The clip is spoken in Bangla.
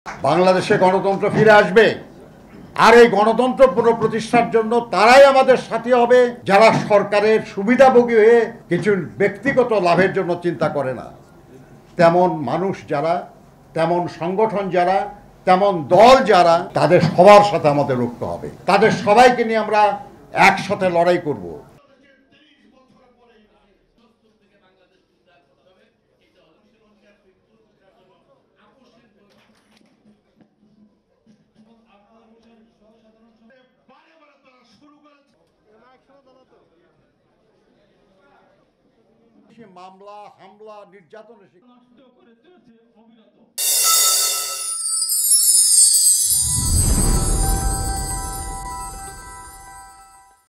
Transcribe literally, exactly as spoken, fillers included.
বাংলাদেশে গণতন্ত্র ফিরে আসবে। আর এই গণতন্ত্র পুনঃপ্রতিষ্ঠার জন্য তারাই আমাদের সাথী হবে যারা সরকারের সুবিধাভোগী হয়ে কিছু ব্যক্তিগত লাভের জন্য চিন্তা করে না। তেমন মানুষ যারা, তেমন সংগঠন যারা, তেমন দল যারা, তাদের সবার সাথে আমাদের রুখতে হবে। তাদের সবাইকে নিয়ে আমরা একসাথে লড়াই করব। মামলা, হামলা, নির্যাতনের